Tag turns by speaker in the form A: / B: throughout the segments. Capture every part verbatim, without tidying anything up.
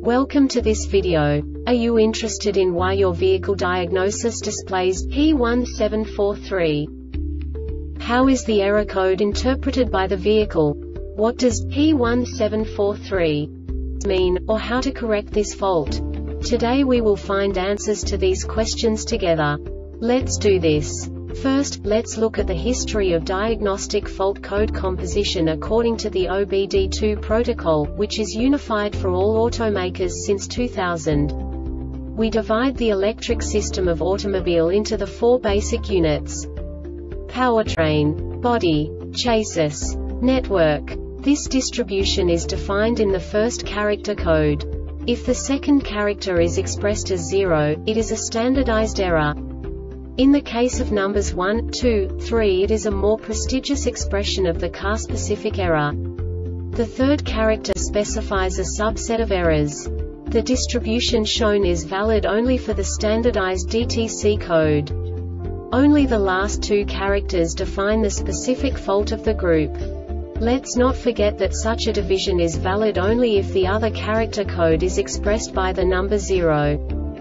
A: Welcome to this video. Are you interested in why your vehicle diagnosis displays P one seven four three? How is the error code interpreted by the vehicle? What does P one seven four three mean, or how to correct this fault? Today we will find answers to these questions together. Let's do this. First, let's look at the history of diagnostic fault code composition according to the O B D two protocol, which is unified for all automakers since two thousand. We divide the electric system of automobile into the four basic units: powertrain, body, chassis, network. This distribution is defined in the first character code. If the second character is expressed as zero, it is a standardized error. In the case of numbers one, two, three, it is a more prestigious expression of the car-specific error. The third character specifies a subset of errors. The distribution shown is valid only for the standardized D T C code. Only the last two characters define the specific fault of the group. Let's not forget that such a division is valid only if the other character code is expressed by the number zero.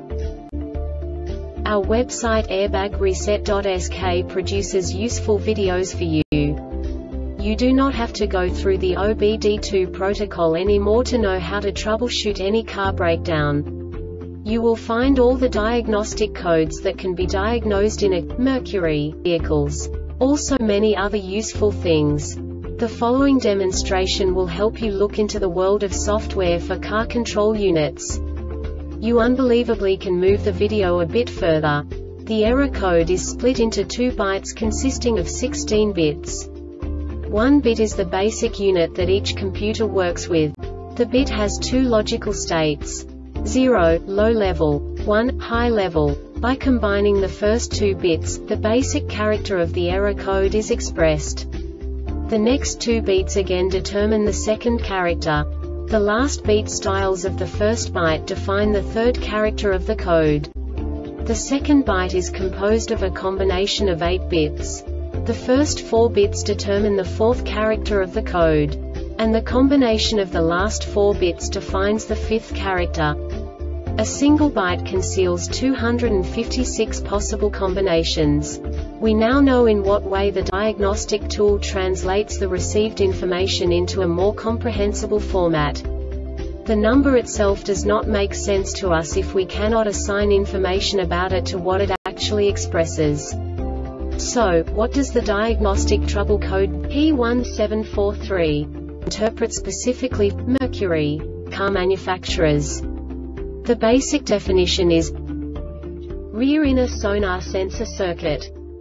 A: Our website airbag reset dot S K produces useful videos for you. You do not have to go through the O B D two protocol anymore to know how to troubleshoot any car breakdown. You will find all the diagnostic codes that can be diagnosed in a Mercury vehicles. Also many other useful things. The following demonstration will help you look into the world of software for car control units. You unbelievably can move the video a bit further. The error code is split into two bytes consisting of sixteen bits. One bit is the basic unit that each computer works with. The bit has two logical states: zero, low level, one, high level. By combining the first two bits, the basic character of the error code is expressed. The next two bits again determine the second character. The last beat styles of the first byte define the third character of the code. The second byte is composed of a combination of eight bits. The first four bits determine the fourth character of the code. And the combination of the last four bits defines the fifth character. A single byte conceals two hundred fifty-six possible combinations. We now know in what way the diagnostic tool translates the received information into a more comprehensible format. The number itself does not make sense to us if we cannot assign information about it to what it actually expresses. So, what does the diagnostic trouble code P one seven four three interpret specifically for Mercury car manufacturers? The basic definition is rear inner sonar sensor circuit.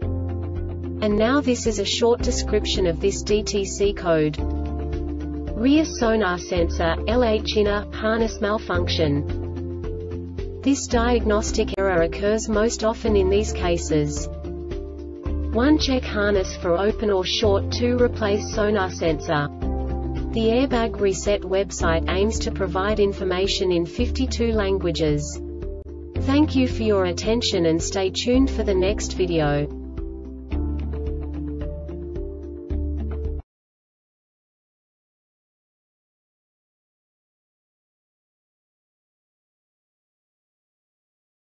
A: And now this is a short description of this D T C code. Rear sonar sensor, L H inner, harness malfunction. This diagnostic error occurs most often in these cases. one Check harness for open or short. two Replace sonar sensor. The Airbag Reset website aims to provide information in fifty-two languages. Thank you for your attention and stay tuned for the next video.